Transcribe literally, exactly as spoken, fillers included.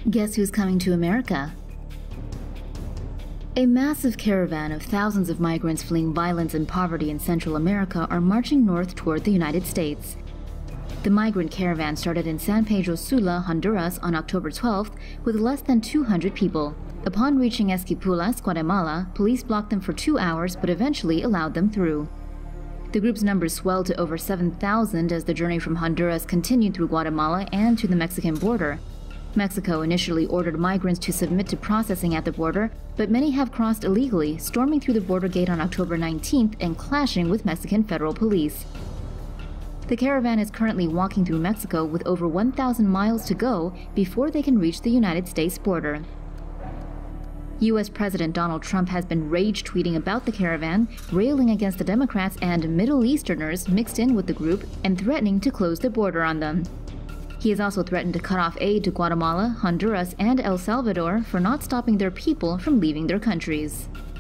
Guess who's coming to America? A massive caravan of thousands of migrants fleeing violence and poverty in Central America are marching north toward the United States. The migrant caravan started in San Pedro Sula, Honduras on October twelfth with less than two hundred people. Upon reaching Esquipulas, Guatemala, police blocked them for two hours but eventually allowed them through. The group's numbers swelled to over seven thousand as the journey from Honduras continued through Guatemala and to the Mexican border. Mexico initially ordered migrants to submit to processing at the border, but many have crossed illegally, storming through the border gate on October nineteenth and clashing with Mexican federal police. The caravan is currently walking through Mexico with over one thousand miles to go before they can reach the United States border. U S President Donald Trump has been rage-tweeting about the caravan, railing against the Democrats and Middle Easterners mixed in with the group and threatening to close the border on them. He has also threatened to cut off aid to Guatemala, Honduras, and El Salvador for not stopping their people from leaving their countries.